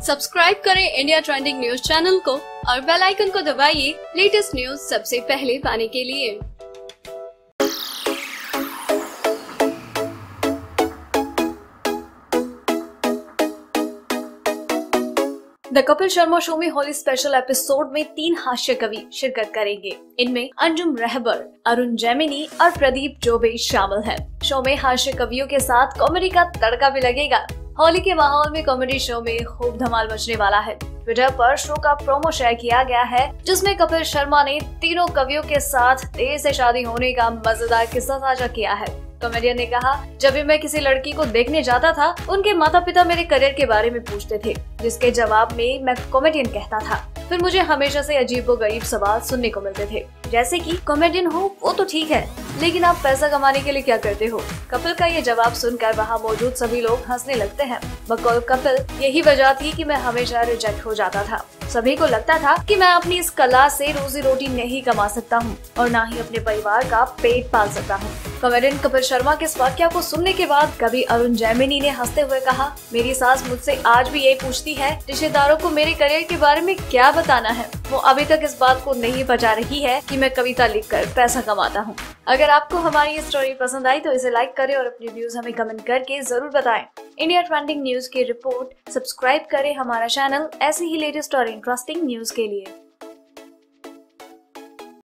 Subscribe करें India trending news channel को और बेल आइकन को दबाइए लेटेस्ट न्यूज सबसे पहले पाने के लिए। द कपिल शर्मा शो में होली स्पेशल एपिसोड में 3 हास्य कवि शिरकत करेंगे। इनमें अंजुम रहबर, अरुण जैमिनी और प्रदीप चौबे शामिल हैं। शो में हास्य कवियों के साथ कॉमेडी का तड़का भी लगेगा। होली के माहौल में कॉमेडी शो में खूब धमाल मचने वाला है। ट्विटर पर शो का प्रोमो शेयर किया गया है, जिसमें कपिल शर्मा ने तीनों कवियों के साथ देर से शादी होने का मजेदार किस्सा साझा किया है। कॉमेडियन ने कहा, जब भी मैं किसी लड़की को देखने जाता था, उनके माता पिता मेरे करियर के बारे में पूछते थे, जिसके जवाब में मैं कॉमेडियन कहता था। फिर मुझे हमेशा से अजीबोगरीब सवाल सुनने को मिलते थे, जैसे कि कॉमेडियन हो वो तो ठीक है, लेकिन आप पैसा कमाने के लिए क्या करते हो। कपिल का ये जवाब सुनकर वहाँ मौजूद सभी लोग हंसने लगते हैं। बकौल कपिल, यही वजह थी कि मैं हमेशा रिजेक्ट हो जाता था। सभी को लगता था कि मैं अपनी इस कला से रोजी रोटी नहीं कमा सकता हूँ और न ही अपने परिवार का पेट पाल सकता हूँ। कॉमेडियन कपिल शर्मा के इस वाकया को सुनने के बाद कवि अरुण जैमिनी ने हंसते हुए कहा, मेरी सास मुझसे आज भी यही पूछती है, रिश्तेदारों को मेरे करियर के बारे में क्या बताना है। वो अभी तक इस बात को नहीं बचा रही है कि मैं कविता लिखकर पैसा कमाता हूँ। अगर आपको हमारी ये स्टोरी पसंद आई तो इसे लाइक करें और अपनी व्यूज हमें कमेंट करके जरूर बताएं। इंडिया ट्रेंडिंग न्यूज की रिपोर्ट। सब्सक्राइब करें हमारा चैनल ऐसे ही लेटेस्ट और इंटरेस्टिंग न्यूज के लिए।